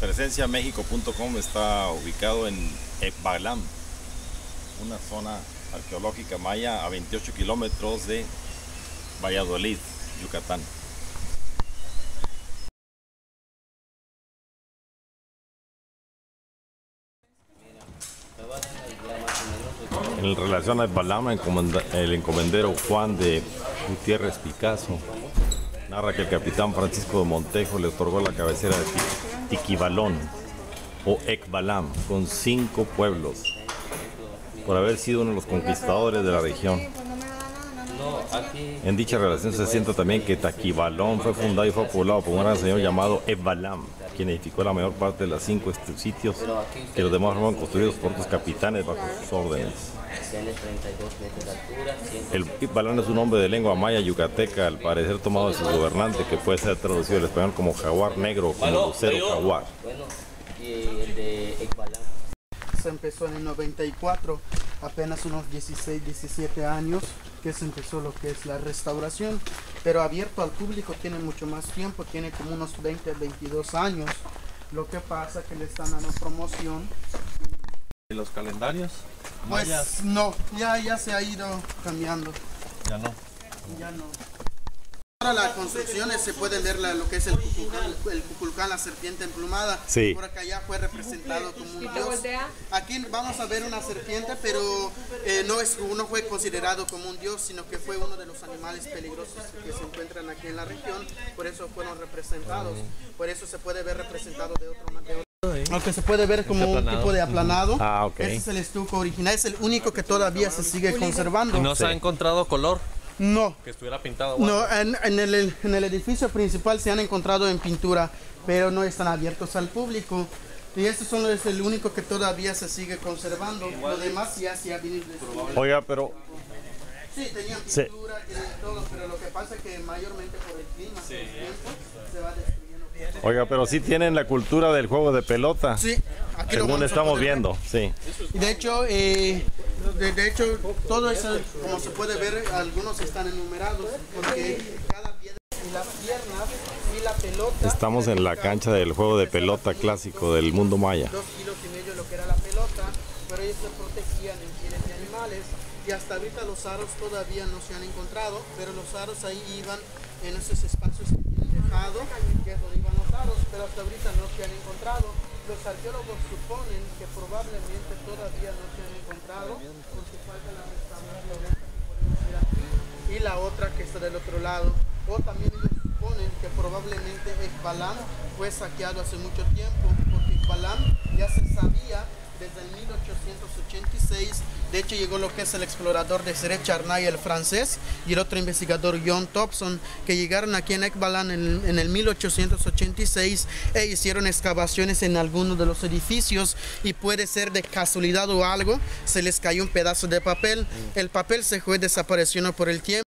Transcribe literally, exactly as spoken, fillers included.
presencia méxico punto com está ubicado en Ekbalam, una zona arqueológica maya a veintiocho kilómetros de Valladolid, Yucatán. En relación a Ekbalam, el encomendero Juan de Gutiérrez Picasso narra que el capitán Francisco de Montejo le otorgó la cabecera de Tiquibalón o Ekbalam con cinco pueblos por haber sido uno de los conquistadores de la región. En dicha relación se sienta también que Taquibalón fue fundado y fue poblado por un gran señor llamado Ekbalam, quien edificó la mayor parte de los cinco sitios que los demás fueron construidos por otros capitanes bajo sus órdenes. El Ekbalam es un nombre de lengua maya yucateca, al parecer tomado de su gobernante, que puede ser traducido al español como jaguar negro o como lucero jaguar. Se empezó en el noventa y cuatro, apenas unos dieciséis, diecisiete años que se empezó lo que es la restauración, pero abierto al público tiene mucho más tiempo, tiene como unos veinte, veintidós años. Lo que pasa es que le están dando promoción. ¿Y los calendarios? Pues mayas? No, ya, ya se ha ido cambiando. Ya no. Ya no. Ahora las construcciones se puede ver la, lo que es el Kukulcán, el Kukulcán, la serpiente emplumada. Sí. Por acá ya fue representado como un dios. Aquí vamos a ver una serpiente, pero eh, no, es, no fue considerado como un dios, sino que fue uno de los animales peligrosos que se encuentran aquí en la región. Por eso fueron representados. Por eso se puede ver representado de otra manera. Aunque se puede ver como un tipo de aplanado. Ah, ok. Ese es el estuco original, es el único que todavía se sigue conservando. ¿Y no se Sí. ha encontrado color? No. Que estuviera pintado. No, en, en, el, en el edificio principal se han encontrado en pintura, pero no están abiertos al público. Y este solo es el único que todavía se sigue conservando. Lo demás ya se ha venido destruyendo. Oiga, pero Sí, tenían Sí. pintura, tenían todo, pero lo que pasa es que mayormente por el clima, por el tiempo, se va destruyendo. Oiga, pero sí tienen la cultura del juego de pelota. Sí, aquí lo Según vamos a estamos poder ver. viendo, sí. Y de hecho, eh, de, de hecho, todo eso, como se puede ver, algunos están enumerados, porque cada piedra y las piernas y la pelota. Estamos en la cancha del juego de pelota clásico del mundo maya. Dos kilos y medio lo que era la pelota, pero ellos se protegían en pieles de animales. Y hasta ahorita los aros todavía no se han encontrado, pero los aros ahí iban en esos espacios que tienen dejado, que es donde iban los aros, pero hasta ahorita no se han encontrado. Los arqueólogos suponen que probablemente todavía no se han encontrado, porque falta la restauración que podemos ver aquí, y la otra que está del otro lado. O también ellos suponen que probablemente Ekbalam fue saqueado hace mucho tiempo, porque Ekbalam ya se sabía desde el mil ochocientos ochenta y seis. De hecho llegó lo que es el explorador de Seret Charnay, el francés, y el otro investigador John Thompson, que llegaron aquí en Ekbalam en, en el mil ochocientos ochenta y seis e hicieron excavaciones en algunos de los edificios, y puede ser de casualidad o algo, se les cayó un pedazo de papel. El papel se fue desapareciendo por el tiempo.